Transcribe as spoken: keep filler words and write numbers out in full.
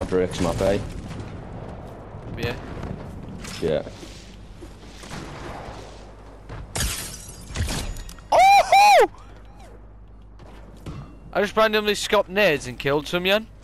bricks map, eh? Yeah. Yeah. I just randomly scopped nades and killed some yen.